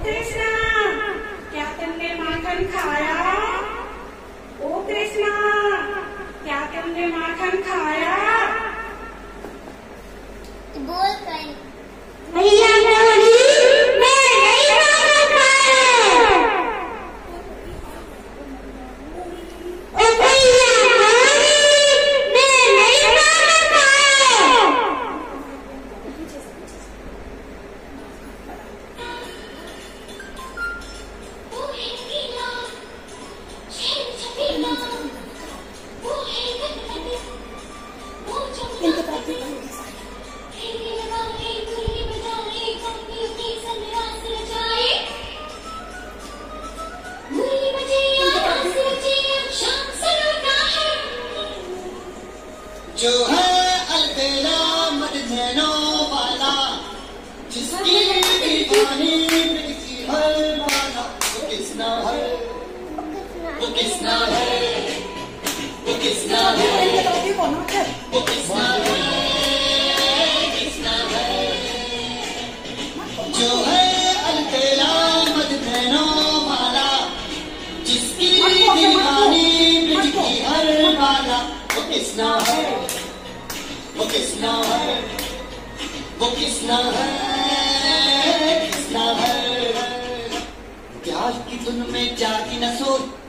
कृष्णा, क्या तुमने माखन खाया? ओ कृष्णा, क्या तुमने माखन खाया? बोल कहीं भैया बोली मैं नहीं माखन खाया। ओ भैया बोली मैं नहीं माखन खाया। वो है नीला शेर छबीला, वो है गदगद वो चमचम खेलने लगाए गुल्ली बजाए कंपियों की सन्यास रचाए, गुल्ली बजे आवाज रचे अब शाम सलोना है। जो है अलबेला मदनों वाला, जिसकी दीवानी मिलती हर वाला, वो किसना है, वो किसना है, वो किसना है, वो किसना है, किसना है। जो है अलबेला मदनों वाला, जिसकी दीवानी मिलती हर वाला, वो किसना है, वो किसना है, वो किसना है, किसना है। प्यार की धुन में जागी न सोच,